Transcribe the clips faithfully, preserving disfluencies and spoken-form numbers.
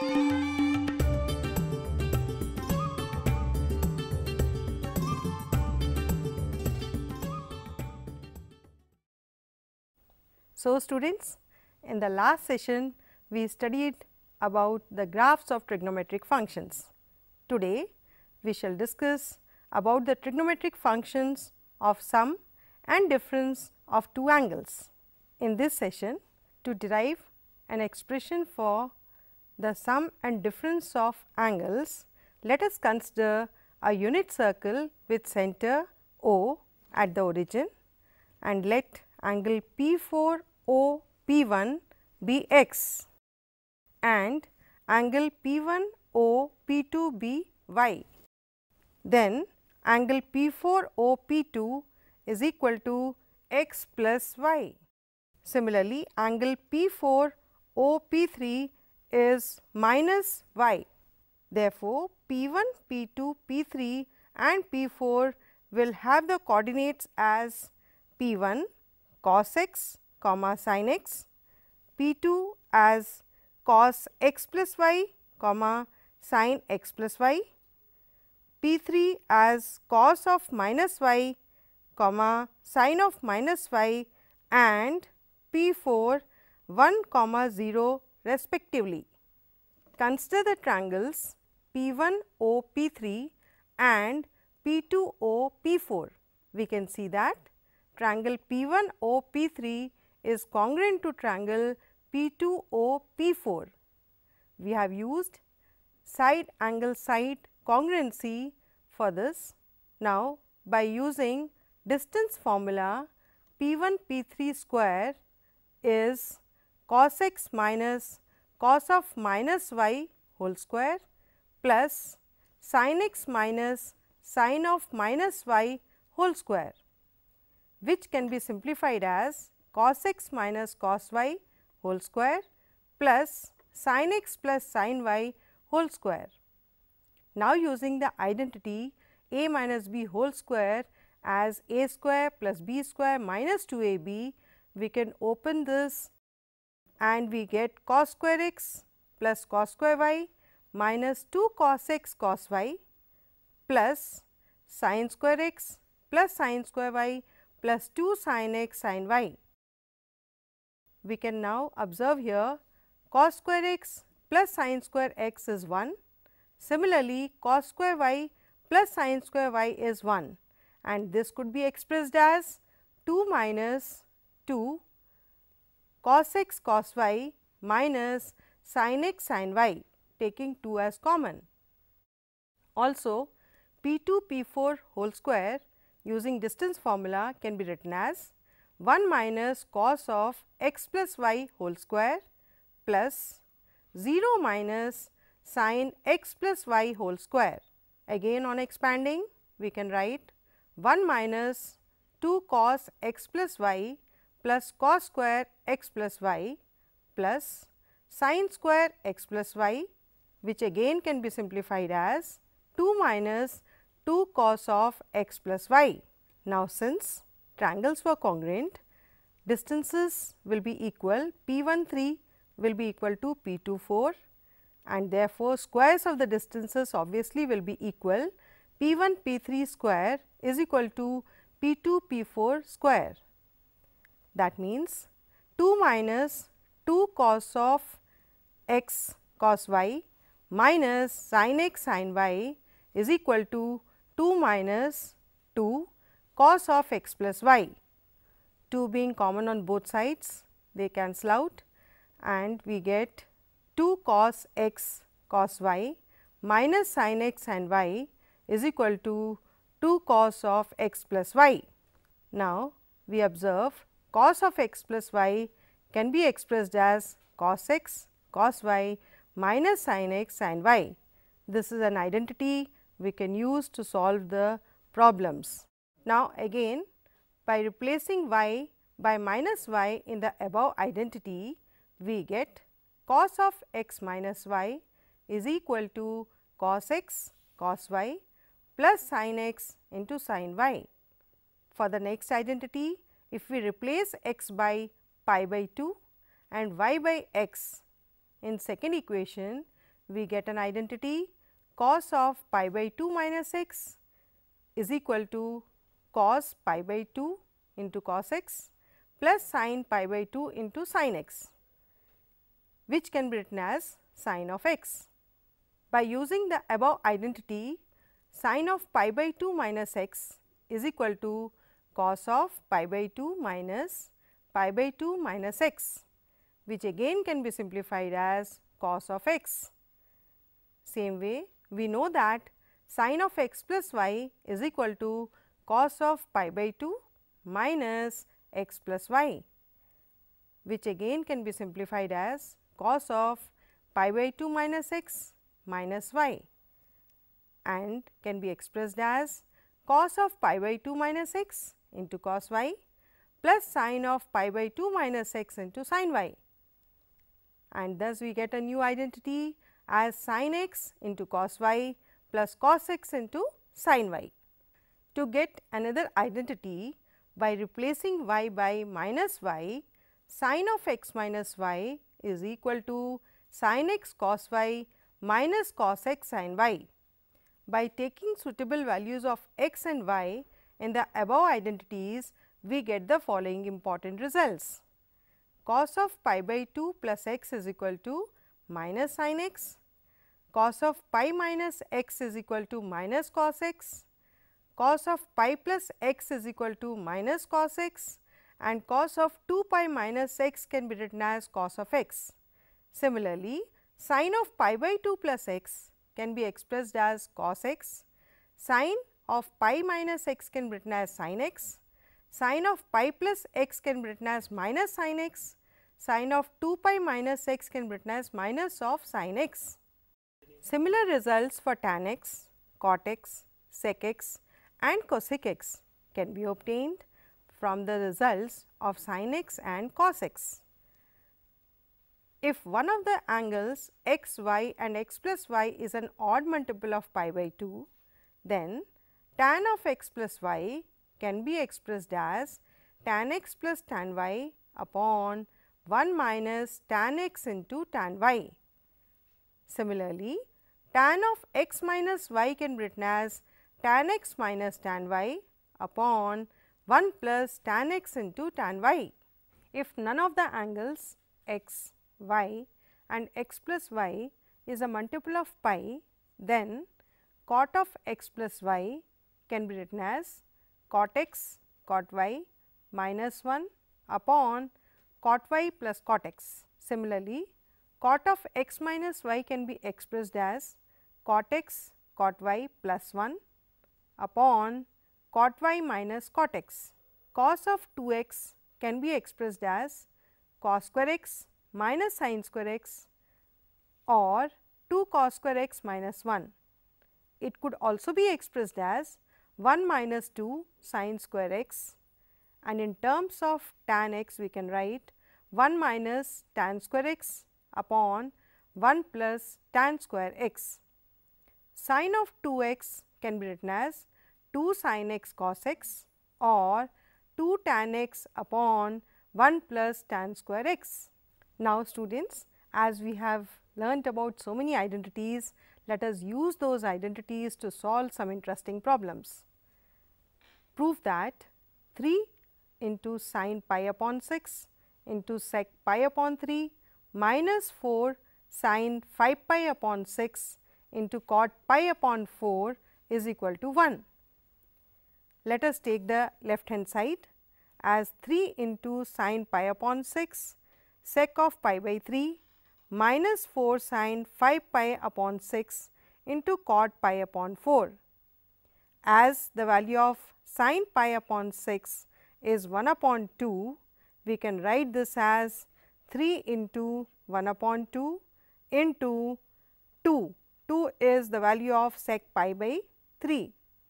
So, students, in the last session we studied about the graphs of trigonometric functions. Today we shall discuss about the trigonometric functions of sum and difference of two angles. In this session, to derive an expression for the sum and difference of angles, let us consider a unit circle with center O at the origin, and let angle P four O P one be x and angle P one O P two be y. Then angle P four O P two is equal to x plus y. Similarly, angle P four O P three is minus y. Therefore, P one, P two, P three and P four will have the coordinates as P one cos x comma sin x, P two as cos x plus y comma sin x plus y, P three as cos of minus y comma sin of minus y, and P four one comma zero respectively. Consider the triangles P one O P three and P two O P four. We can see that triangle P one O P three is congruent to triangle P two O P four. We have used side angle side congruency for this. Now, by using distance formula, P one P three square is cos x minus cos of minus y whole square plus sin x minus sin of minus y whole square, which can be simplified as cos x minus cos y whole square plus sin x plus sin y whole square. Now, using the identity a minus b whole square as a square plus b square minus two a b, we can open this and we get cos square x plus cos square y minus two cos x cos y plus sin square x plus sin square y plus two sin x sin y. We can now observe here cos square x plus sin square x is one. Similarly, cos square y plus sin square y is one, and this could be expressed as two minus two cos x cos y minus sin x sin y, taking two as common. Also, P two P four whole square using distance formula can be written as one minus cos of x plus y whole square plus zero minus sin x plus y whole square. Again, on expanding, we can write one minus two cos x plus y plus cos square x plus y plus sin square x plus y, which again can be simplified as two minus two cos of x plus y. Now, since triangles were congruent, distances will be equal, P one three will be equal to P two four, and therefore, squares of the distances obviously will be equal. P one P three square is equal to P two P four square. That means, two minus two cos of x cos y minus sin x sin y is equal to two minus two cos of x plus y. two being common on both sides, they cancel out and we get two cos x cos y minus sin x sin y is equal to two cos of x plus y. Now, we observe cos of x plus y can be expressed as cos x cos y minus sin x sin y. This is an identity we can use to solve the problems. Now, again by replacing y by minus y in the above identity, we get cos of x minus y is equal to cos x cos y plus sin x into sin y. For the next identity, if we replace x by pi by two and y by x in second equation, we get an identity cos of pi by two minus x is equal to cos pi by two into cos x plus sin pi by two into sin x, which can be written as sin of x. By using the above identity, sin of pi by two minus x is equal to cos of pi by two minus pi by two minus x, which again can be simplified as cos of x. Same way, we know that sin of x plus y is equal to cos of pi by two minus x plus y, which again can be simplified as cos of pi by two minus x minus y, and can be expressed as cos of pi by two minus x into cos y plus sin of pi by two minus x into sin y, and thus we get a new identity as sin x into cos y plus cos x into sin y. To get another identity by replacing y by minus y, sin of x minus y is equal to sin x cos y minus cos x sin y. By taking suitable values of x and y in the above identities, we get the following important results. Cos of pi by two plus x is equal to minus sin x, cos of pi minus x is equal to minus cos x, cos of pi plus x is equal to minus cos x, and cos of two pi minus x can be written as cos of x. Similarly, sin of pi by two plus x can be expressed as cos x, sin of pi minus x can be written as sin x, sin of pi plus x can be written as minus sin x, sin of two pi minus x can be written as minus of sin x. Similar results for tan x, cot x, sec x and cosec x can be obtained from the results of sin x and cos x. If one of the angles x y and x plus y is an odd multiple of pi by two, then tan of x plus y can be expressed as tan x plus tan y upon one minus tan x into tan y. Similarly, tan of x minus y can be written as tan x minus tan y upon one plus tan x into tan y. If none of the angles x, y and x plus y is a multiple of pi, then cot of x plus y can be written as cot x cot y minus one upon cot y plus cot x. Similarly, cot of x minus y can be expressed as cot x cot y plus one upon cot y minus cot x. Cos of two x can be expressed as cos square x minus sin square x or two cos square x minus one. It could also be expressed as one minus two sin square x, and in terms of tan x we can write one minus tan square x upon one plus tan square x. Sin of two x can be written as two sin x cos x or two tan x upon one plus tan square x. Now, students, as we have learnt about so many identities, let us use those identities to solve some interesting problems. Prove that three into sin pi upon six into sec pi upon three minus four sin five pi upon six into cot pi upon four is equal to one. Let us take the left hand side as three into sin pi upon six sec of pi by three minus four sin five pi upon six into cot pi upon four. As the value of sin pi upon six is one upon two, we can write this as three into one upon two into two. two is the value of sec pi by three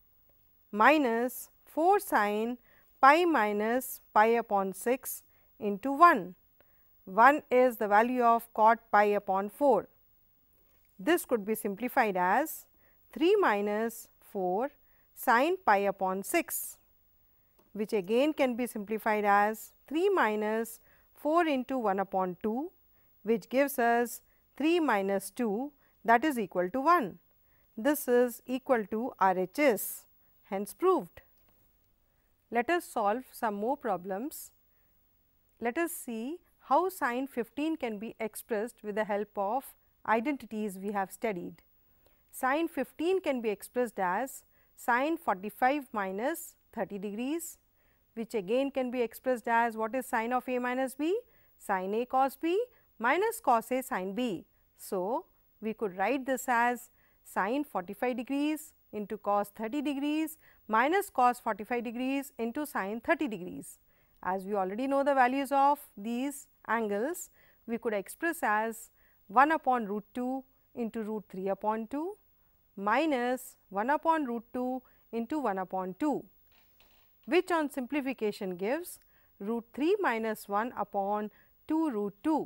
minus four sin pi minus pi upon six into one. one is the value of cot pi upon four. This could be simplified as three minus four sin pi upon six, which again can be simplified as three minus four into one upon two, which gives us three minus two, that is equal to one. This is equal to R H S, hence proved. Let us solve some more problems. Let us see how sin fifteen can be expressed with the help of identities we have studied. Sin fifteen can be expressed as sin forty-five minus thirty degrees, which again can be expressed as what is sin of A minus B? Sin A cos B minus cos A sin B. So, we could write this as sin forty-five degrees into cos thirty degrees minus cos forty-five degrees into sin thirty degrees. As we already know the values of these angles, we could express as one upon root two into root three upon two minus one upon root two into one upon two, which on simplification gives root three minus one upon two root two.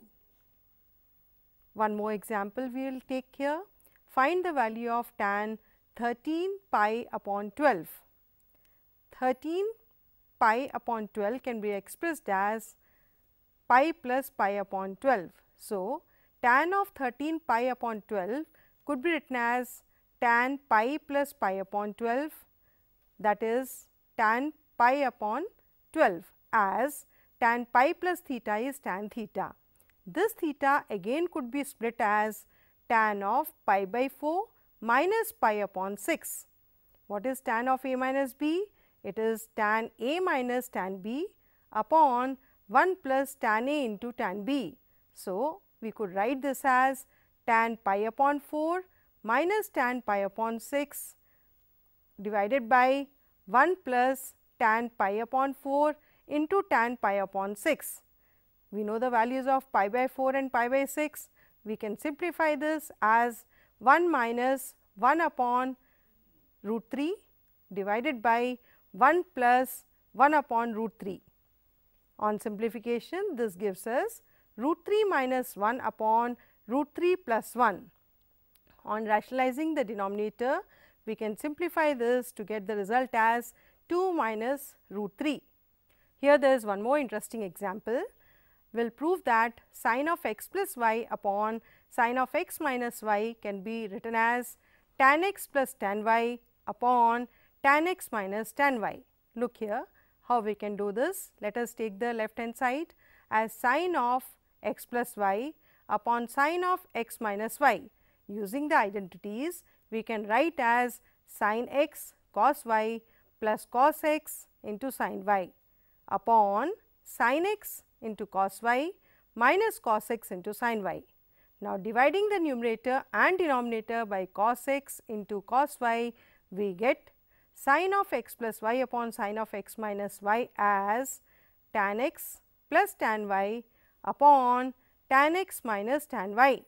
One more example we will take here. Find the value of tan thirteen pi upon twelve. thirteen pi upon twelve can be expressed as pi plus pi upon twelve. So, tan of thirteen pi upon twelve could be written as tan pi plus pi upon twelve, that is tan pi upon twelve, as tan pi plus theta is tan theta. This theta again could be split as tan of pi by four minus pi upon six. What is tan of A minus B? It is tan A minus tan B upon one plus tan A into tan B. So, we could write this as tan pi upon four minus tan pi upon six divided by one plus tan pi upon four into tan pi upon six. We know the values of pi by four and pi by six. We can simplify this as one minus one upon root three divided by one plus one upon root three. On simplification, this gives us root three minus one upon root three plus one. On rationalizing the denominator, we can simplify this to get the result as two minus root three. Here there is one more interesting example. We will prove that sin of x plus y upon sin of x minus y can be written as tan x plus tan y upon tan x minus tan y. Look here how we can do this. Let us take the left hand side as sin of x plus y upon sin of x minus y. Using the identities, we can write as sin x cos y plus cos x into sin y upon sin x into cos y minus cos x into sin y. Now, dividing the numerator and denominator by cos x into cos y, we get sin of x plus y upon sin of x minus y as tan x plus tan y upon tan x minus tan y.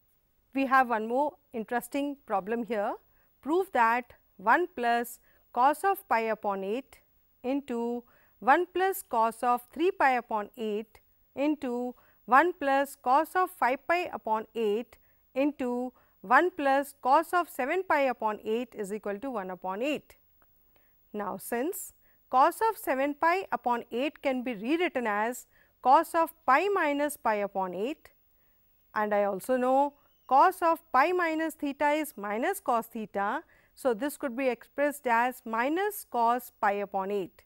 We have one more interesting problem here. Prove that one plus cos of pi upon eight into one plus cos of three pi upon eight into one plus cos of five pi upon eight into one plus cos of seven pi upon eight is equal to one upon eight. Now, since cos of seven pi upon eight can be rewritten as cos of pi minus pi upon eight, and I also know cos of pi minus theta is minus cos theta. So, this could be expressed as minus cos pi upon eight,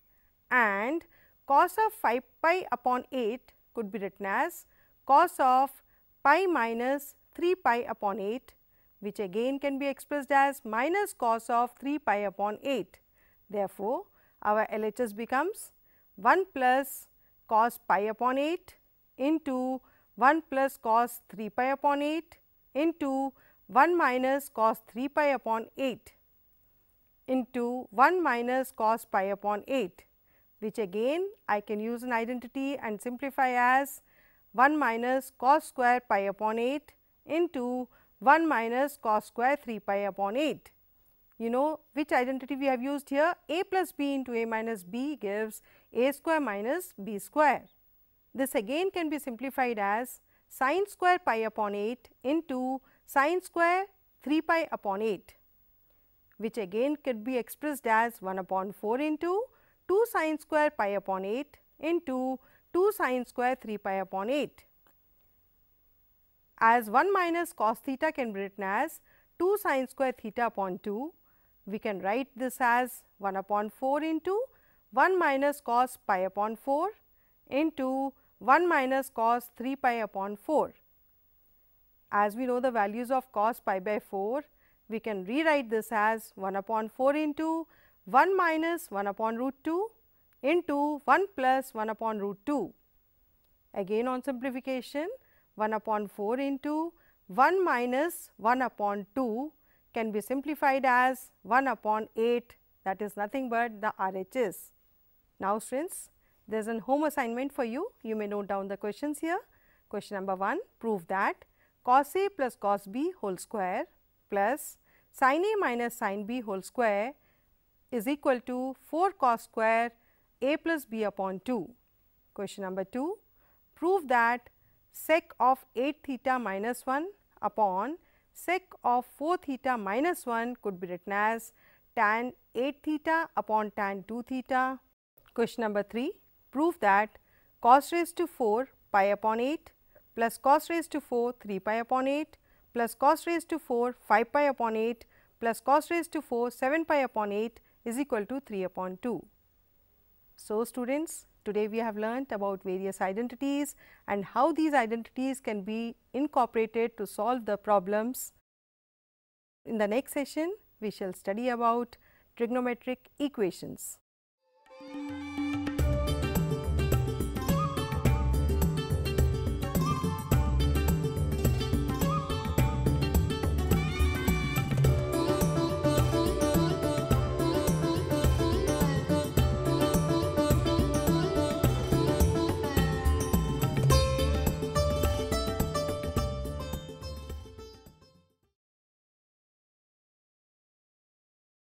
and cos of five pi upon eight could be written as cos of pi minus three pi upon eight, which again can be expressed as minus cos of three pi upon eight. Therefore, our L H S becomes one plus cos pi upon eight into one plus cos three pi upon eight into one minus cos three pi upon eight into one minus cos pi upon eight, which again I can use an identity and simplify as one minus cos square pi upon eight into one minus cos square three pi upon eight. You know which identity we have used here? A plus b into a minus b gives a square minus b square. This again can be simplified as sin square pi upon eight into sin square three pi upon eight, which again could be expressed as one upon four into two sin square pi upon eight into two sin square three pi upon eight. as one minus cos theta can be written as two sin square theta upon two, we can write this as one upon four into one minus cos pi upon four into one minus cos three pi upon four. As we know the values of cos pi by four, we can rewrite this as one upon four into one minus one upon root two into one plus one upon root two. Again on simplification, one upon four into one minus one upon two can be simplified as one upon eight, that is nothing but the R H S. Now students, there is an home assignment for you. You may note down the questions here. Question number one, prove that cos A plus cos B whole square plus sin A minus sin B whole square is equal to four cos square A plus B upon two. Question number two, prove that sec of eight theta minus one upon sec of four theta minus one could be written as tan eight theta upon tan two theta. Question number three, prove that cos raised to four pi upon eight plus cos raised to four three pi upon eight plus cos raised to four five pi upon eight plus cos raised to four seven pi upon eight is equal to three upon two. So, students, today we have learnt about various identities and how these identities can be incorporated to solve the problems. In the next session, we shall study about trigonometric equations.